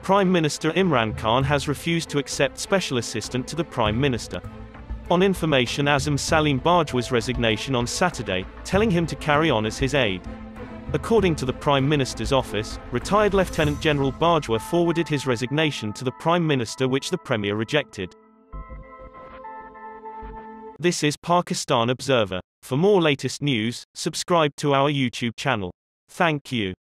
Prime Minister Imran Khan has refused to accept Special Assistant to the Prime Minister. On information Asim Bajwa's resignation on Saturday, telling him to carry on as his aide. According to the Prime Minister's office, retired Lieutenant General Bajwa forwarded his resignation to the Prime Minister, which the Premier rejected. This is Pakistan Observer. For more latest news, subscribe to our YouTube channel. Thank you.